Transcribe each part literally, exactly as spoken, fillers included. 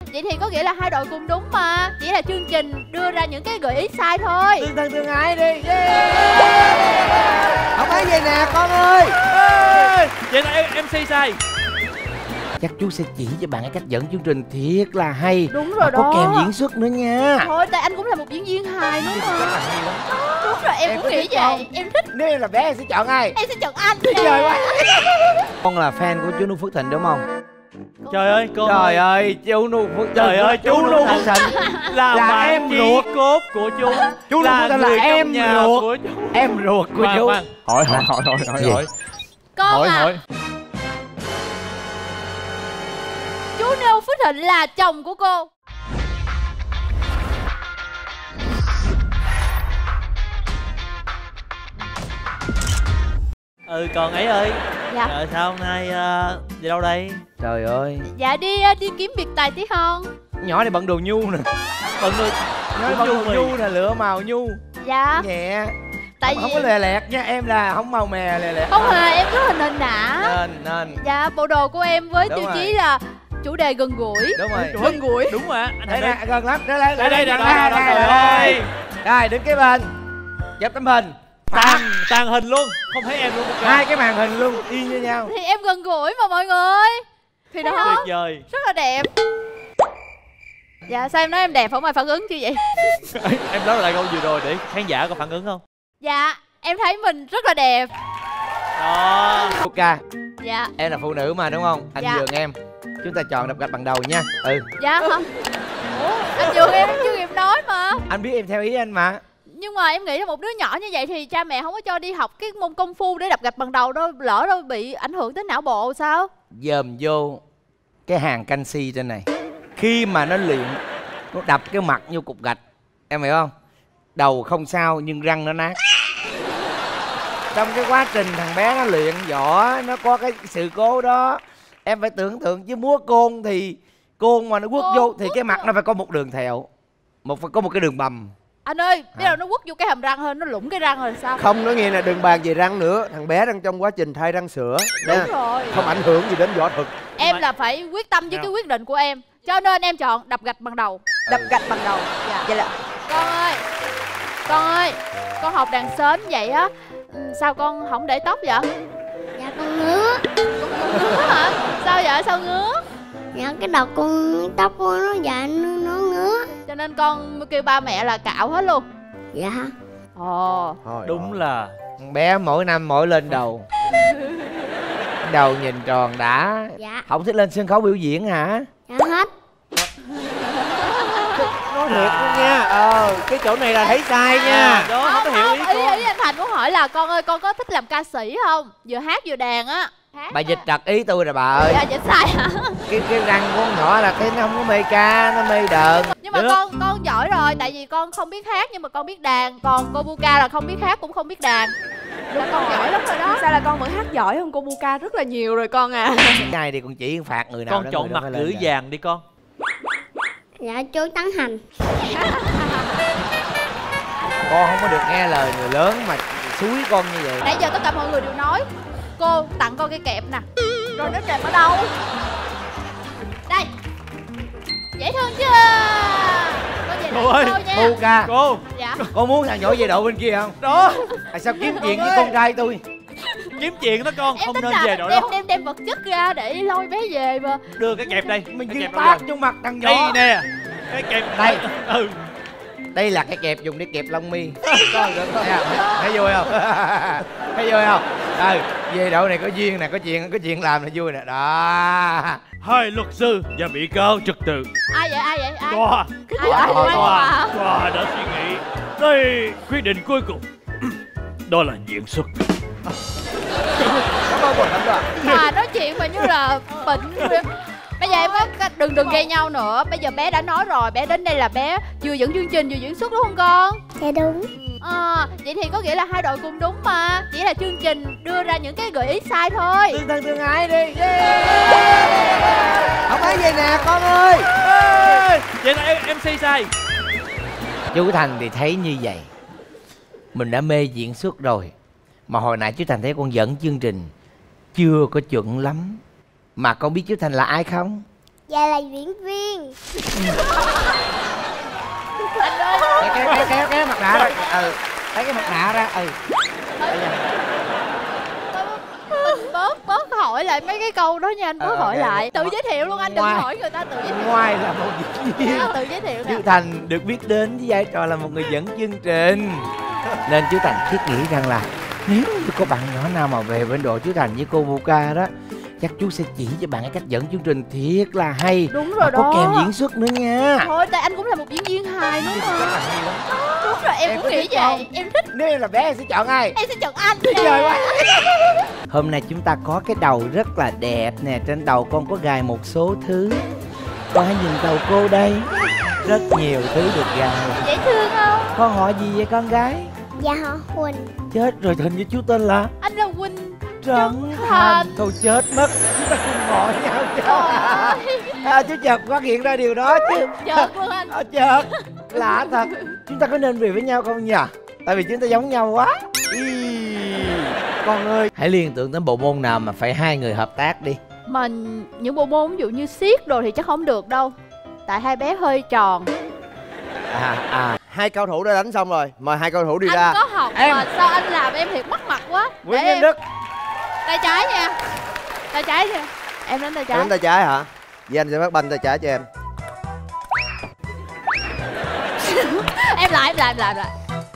Vậy thì có nghĩa là hai đội cùng đúng mà. Chỉ là chương trình đưa ra những cái gợi ý sai thôi. Tương thân tương ái đi. Yeah. Không phải vậy nè con ơi. Ê, vậy là em em xê sai. Chắc chú sẽ chỉ cho bạn cái cách dẫn chương trình thiệt là hay. Đúng rồi đó. Có kèm diễn xuất nữa nha. Thôi tại anh cũng là một diễn viên hài nữa mà. Rất là hay lắm. Đúng rồi, em, em cũng nghĩ vậy không? Em thích. Nếu em là bé em sẽ chọn ai? Em sẽ chọn anh. Trời quá. Con là fan của chú Nu Phước Thịnh đúng không? Trời ơi con. Trời ơi chú Nu Phước Thịnh. Trời ơi chú Nu Phước Thịnh là, là bạn em chí ruột cốt của chú. Chú Nu Phước Thịnh là em ruột của chú. Em ruột của chú. Hỏi hỏi hỏi hỏi hỏi hỏi. Con Hỏi à, hỏi. chú Nu Phước Thịnh là chồng của cô. Ừ còn ấy ơi. Dạ. Ờ, sao hôm nay uh, đi đâu đây? Trời ơi. Dạ đi đi kiếm biệt tài tí hon. Nhỏ này bận đồ nhu nè. Bận rồi. Nhỏ này bận đồ nhu nè, lựa màu nhu. Dạ. Nhẹ. Tại không, vì không có lè lẹt nha, em là không màu mè lè lẹt. không hề, em rất hình hình đã. Nên nên. Dạ, bộ đồ của em với Đúng tiêu rồi. chí là chủ đề gần gũi. Đúng rồi. Gần gũi. Đúng rồi anh Đây đây nè, gần lắm. Đây đây đây đây đây, đây đây, đây đây, trời đây. ơi. Rồi đứng kế bên. Chụp tấm hình. Tàn tàn hình luôn, không thấy em luôn. Hai cái màn hình luôn y như nhau. Thì em gần gũi mà mọi người. Thì đó, Tuyệt vời. rất là đẹp. Dạ sao em nói em đẹp, không ai phản ứng chứ vậy? Em nói lại câu vừa rồi để khán giả có phản ứng không? Dạ em thấy mình rất là đẹp. Đó. Ok. Dạ. Em là phụ nữ mà đúng không? Anh Dạ. nhường em. Chúng ta chọn đập gạch bằng đầu nha. Ừ. Dạ hả? Ủa anh nhường em em chưa kịp nói mà. Anh biết em theo ý anh mà. Nhưng mà em nghĩ là một đứa nhỏ như vậy thì cha mẹ không có cho đi học cái môn công phu để đập gạch bằng đầu đâu. Lỡ đâu bị ảnh hưởng tới não bộ sao? Dòm vô cái hàng canxi trên này. Khi mà nó luyện, nó đập cái mặt vô cục gạch, em hiểu không? Đầu không sao nhưng răng nó nát. Trong cái quá trình thằng bé nó luyện võ, nó có cái sự cố đó. Em phải tưởng tượng chứ múa côn thì côn mà nó quất Côn vô thì quất cái mặt vô. nó phải có một đường thẹo, một phải có một cái đường bầm. Anh ơi, biết Hả? đâu nó quất vô cái hàm răng hơn, nó lủng cái răng rồi sao? Không nói nghe là đừng bàn về răng nữa. Thằng bé đang trong quá trình thay răng sữa Đúng nha. rồi. Không ảnh hưởng gì đến võ thuật. Em là phải quyết tâm với cái quyết định của em. Cho nên em chọn đập gạch bằng đầu. Đập gạch bằng đầu. Dạ. Vậy là con ơi, con ơi, con học đàn sến vậy á, ừ, sao con không để tóc vậy? Dạ con ngứa. Con, con ngứa hả? Sao vậy? Sao ngứa? Dạ cái đầu con tóc của nó dài nó, nó ngứa. Cho nên con kêu ba mẹ là cạo hết luôn. Dạ. Ồ. Thôi, Đúng là Thằng bé mỗi năm mỗi lên đầu. Đầu nhìn tròn đã. Dạ. Không thích lên sân khấu biểu diễn hả? Dạ hết. nói thiệt luôn nha. Ờ cái chỗ này là thấy sai nha. đó không có hiểu ý ý, con. ý anh Thành muốn hỏi là con ơi, con có thích làm ca sĩ không? Vừa hát vừa đàn á. Hát Bà á. dịch trật ý tôi rồi bà ơi. Dạ dịch sai hả? Cái cái răng của con nhỏ là cái nó không có mê ca, nó mê đờn. Nhưng mà Được. con con giỏi rồi, tại vì con không biết hát nhưng mà con biết đàn. Còn cô Buka là không biết hát cũng không biết đàn. Là con giỏi lắm rồi đó. Sao là con vẫn hát giỏi hơn cô Buka rất là nhiều rồi con à. Cái này thì còn chỉ phạt người nào Con đó, chọn người đó mặt phải lên gửi rồi. vàng đi con. Dạ chú Tấn Hành. Con không có được nghe lời người lớn mà xúi con như vậy. Nãy giờ tất cả mọi người đều nói cô tặng con cái kẹp nè. Rồi nó kẹp ở đâu? Đây. Dễ thương chưa? Con về Cô đây ơi, cô nha. Buka, Cô. Dạ. con muốn thằng nhỏ về độ bên kia không? Đó. Tại sao kiếm chuyện với con trai tôi? Kiếm chuyện đó con. Em Không tính nên là về đội đem, đó. đem đem vật chất ra để lôi bé về mà. Đưa cái kẹp đây. Mình Cái dư kẹp đâu phát giờ? vô mặt thằng Đây nhỏ. nè. Cái kẹp Đây. Ừ. Đây là cái kẹp dùng để kẹp lông mi. Coi được không? Thấy vui không? Thấy vui không? Ừ, về đội này có duyên nè, có chuyện có chuyện làm là vui nè. Đó. Hai luật sư và bị cáo trật tự. Ai vậy? Ai vậy? Ai? Tòa. Ai ai Tòa, ai Tòa. hả? Tòa đã suy nghĩ. Đây quyết định cuối cùng. Đó là diễn xuất. Cảm ơn lắm rồi. Mà nói chuyện mà như là bệnh. Bây giờ em có đừng đừng gây nhau nữa. Bây giờ bé đã nói rồi, bé đến đây là bé vừa dẫn chương trình vừa diễn xuất đúng không con? Dạ đúng. À, vậy thì có nghĩa là hai đội cùng đúng mà. Chỉ là chương trình đưa ra những cái gợi ý sai thôi. Tương thân tương ái đi. Yeah. Không phải vậy nè con ơi. Ê, vậy là em em xê sai. Chú Thành thì thấy như vậy. Mình đã mê diễn xuất rồi. Mà hồi nãy chú Thành thấy con dẫn chương trình chưa có chuẩn lắm. Mà con biết chú Thành là ai không? Dạ là diễn viên. Anh ơi, kéo kéo kéo kéo mặt nạ ra. Ừ, lấy cái mặt nạ ra. Ừ. mình bớt bớt hỏi lại mấy cái câu đó nha anh, bớt Ờ, hỏi ok. lại. Tự giới thiệu luôn anh, đừng Ngoài- hỏi người ta, tự giới thiệu. Ngoài là một diễn viên, Tự giới thiệu nè. Chú Thành được biết đến với vai trò là một người dẫn chương trình, nên chú Thành thiết nghĩ rằng là nếu như có bạn nhỏ nào mà về bên đội chú Thành với cô Buka đó, chắc chú sẽ chỉ cho bạn cái cách dẫn chương trình thiệt là hay. Đúng Mà rồi đó. có kèm diễn xuất nữa nha. Thôi tại anh cũng là một diễn viên hài nữa Rất mà. là hay lắm. Đúng rồi, em, Em cũng có nghĩ thích không? vậy. Em thích, Nếu em là bé em sẽ chọn ai? em sẽ chọn anh. Tuyệt nè. vời quá. Hôm nay chúng ta có cái đầu rất là đẹp nè. Trên đầu con có gài một số thứ. Con hãy nhìn đầu cô đây. Rất nhiều thứ được gài. Dễ thương không? Con họ gì vậy con gái? Dạ họ Huỳnh. Chết rồi, hình như chú tên là Anh là Quỳnh. Trấn Thành. Thành. Thôi chết mất. Chúng ta cùng gọi nhau chứ. À, chú chợt phát hiện ra điều đó chứ. Chợt luôn anh. À, chợt. Lạ thật. Chúng ta có nên về với nhau không nhỉ? Tại vì chúng ta giống nhau quá. Ý. Con ơi, hãy liên tưởng đến bộ môn nào mà phải hai người hợp tác đi. Mà những bộ môn ví dụ như siết đồ thì chắc không được đâu. Tại hai bé hơi tròn. À, à. Hai cầu thủ đã đánh xong rồi, mời hai cầu thủ đi Anh ra. có học Em. mà sao anh làm em thiệt mất mặt quá. Để Nguyễn em. Nhân Đức. Tay trái nha. Tay trái nha. Em đánh tay trái. Đánh tay trái hả? Vậy anh sẽ bắt banh tay trái cho em. Em lại, em lại, em lại, em lại.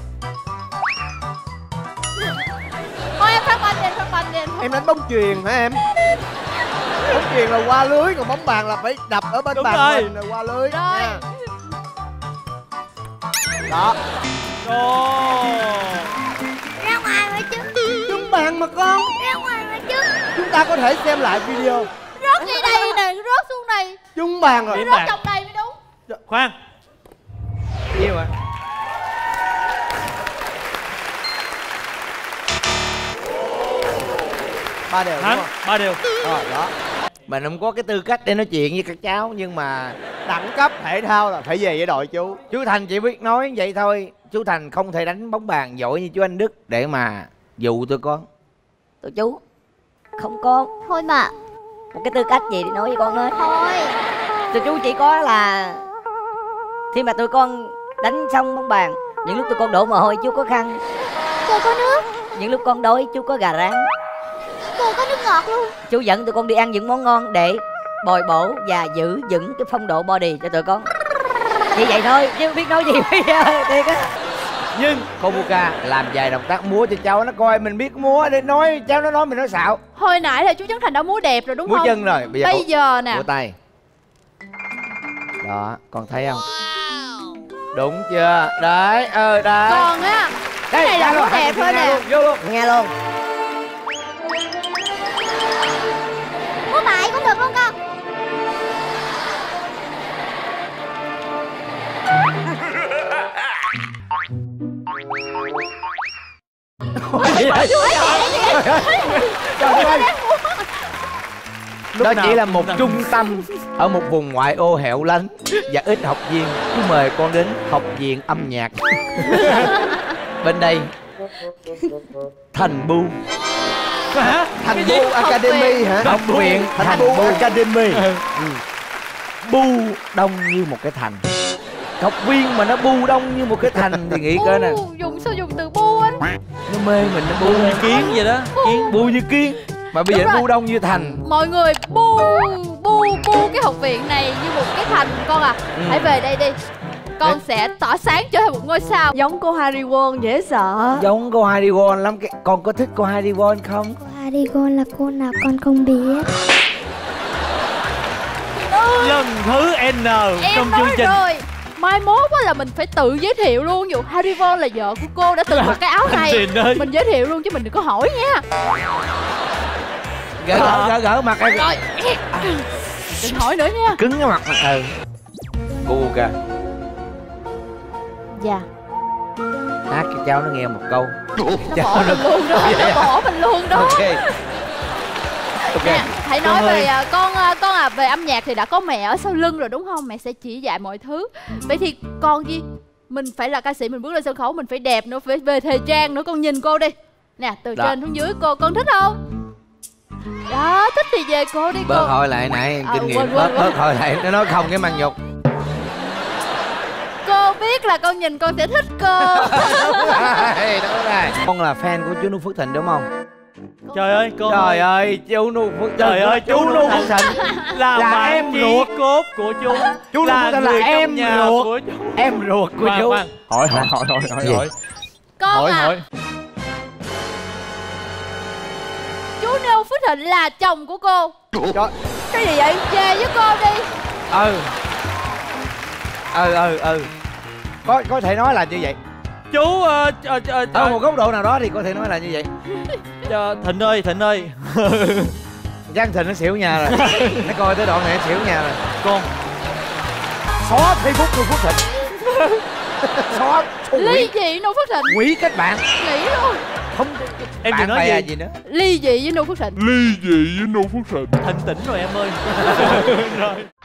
Thôi em phát banh đi, em phát banh đi, em phát Em đánh bóng chuyền hả em? Bóng chuyền là qua lưới, còn bóng bàn là phải đập ở bên Đúng bàn rồi. mình là qua lưới. Rồi. nha. Đó. Ồ. Ra ngoài mà chứ. Trúng bàn mà con. Ra ngoài mà chứ. Chúng ta có thể xem lại video. Rớt ngay đây nè, rớt xuống đây. Trúng bàn rồi. Điểm Rớt bàn. trong đây mới đúng. Khoan. Nhiêu ạ? Ba đều đúng Thắng. không? Ba đều. Rồi đó. Mình không có cái tư cách để nói chuyện với các cháu. Nhưng mà Đẳng cấp thể thao là phải về với đội chú. chú Thành chỉ biết nói vậy thôi. Chú Thành không thể đánh bóng bàn giỏi như chú Anh Đức để mà dụ tụi con. Tụi chú không có Thôi mà. một cái tư cách gì để nói với con hết. Thôi. Tụi chú chỉ có là khi mà tụi con đánh xong bóng bàn, những lúc tụi con đổ mồ hôi chú có khăn, Cô có nước. những lúc con đói chú có gà rán, Cô có nước ngọt luôn. chú dẫn tụi con đi ăn những món ngon để bồi bổ và giữ vững cái phong độ body cho tụi con. Chỉ vậy thôi chứ biết nói gì bây giờ thiệt á. Nhưng cô Buka làm vài động tác múa cho cháu nó coi mình biết múa để nói cháu nó nói mình nói xạo. Hồi nãy là chú Trấn Thành đã múa đẹp rồi đúng Múa không? chân rồi, bây giờ Bây cô- giờ nè. Múa tay. Đó, con thấy không? Đúng chưa? Đấy, ờ đấy. Còn á, cái này là ra múa luôn, đẹp hai thôi người nè. ra luôn, vô luôn. Nghe luôn. Múa bài có được không con? Đó nào chỉ là cũng một nào. trung tâm ở một vùng ngoại ô hẻo lánh và ít học viên. Chú mời con đến học viện âm nhạc. Bên đây Thành Bu. Hả? Thành Bu Academy hả? Học viện Thành Thành Bu Bu. Academy. Ừ. Bu đông như một cái thành. Học viên mà nó bu đông như một cái thành thì nghĩ cỡ nè. Bu, dùng sao dùng từ bu anh? Nó mê mình, nó bu như Kiến vậy đó. kiến, bu như kiến. Mà bây Đúng giờ rồi. bu đông như thành. Mọi người bu bu bu cái học viện này như một cái thành con à. Ừ. Hãy về đây đi. Con sẽ tỏa sáng trở thành một ngôi sao. Giống cô Harry Won dễ sợ. Giống cô Heidi Won lắm. Cái- Con có thích cô Heidi Won không? Cô Arigon là cô nào con không biết. Lần thứ N trong Em chương nói trình. rồi. Mai mốt á là mình phải tự giới thiệu luôn. Ví dụ Harry Von là vợ của cô đã từng mặc cái áo Anh này. Trình ơi. Mình giới thiệu luôn chứ mình đừng có hỏi nha. Gỡ gỡ gỡ gỡ mặt em. Rồi. Đừng hỏi nữa nha. Cứng cái mặt mà. Ừ. Cô Buka Dạ. hát cho cháu nó nghe một câu. Nó bỏ mình luôn đó. Nó bỏ mình luôn đó. Ok. Ok. Nè, hãy nói Con về ơi. à, con à, con à về âm nhạc thì đã có mẹ ở sau lưng rồi đúng không? Mẹ sẽ chỉ dạy mọi thứ. Vậy thì con gì? Mình phải là ca sĩ, mình bước lên sân khấu mình phải đẹp nữa, phải về thời trang nữa. Con nhìn cô đi. Nè, từ Đó. trên xuống dưới cô con thích không? Đó, thích thì thì về cô đi cô. Bớt hỏi lại nãy À, kinh nghiệm. quên, Bớt quên, bớt quên. hỏi lại, nó nói không cái mang nhục. Cô biết là con nhìn con sẽ thích cô. Đây, đó rồi. Con là fan của chú Nu Phước Thịnh đúng không? Trời ơi con Trời ơi, chú Nu Phước Thịnh. Trời ơi, chú Nu Phước Thịnh là, là bạn em chí ruột. cốt của chú. Chú Nu Phước Thịnh là người trong em nhà ruột. của chú. Em ruột của Khoan, chú. khoan. Hỏi hỏi hỏi hỏi hỏi Gì? hỏi Con hỏi à, hỏi. chú Nu Phước Thịnh là chồng của cô. Trời, Cái gì vậy? Về với cô đi. Ừ. Ừ ừ ừ. Có có thể nói là như vậy. Chú ờ, ờ, ờ, Ở một góc độ nào đó thì có thể nói là như vậy. ờ, Thịnh ơi, Thịnh ơi. Giang Thịnh nó xỉu nhà rồi. Nó coi tới đoạn này nó xỉu nhà rồi. Con Xóa Facebook Nu Phước Thịnh. Xóa xóa Ly quỷ, dị Nu Phước Thịnh. quỷ kết bạn. Nghỉ luôn. Không em bạn đừng nói bè gì. gì nữa. Ly dị với Nu Phước Thịnh. Thịnh tỉnh rồi em ơi. Rồi.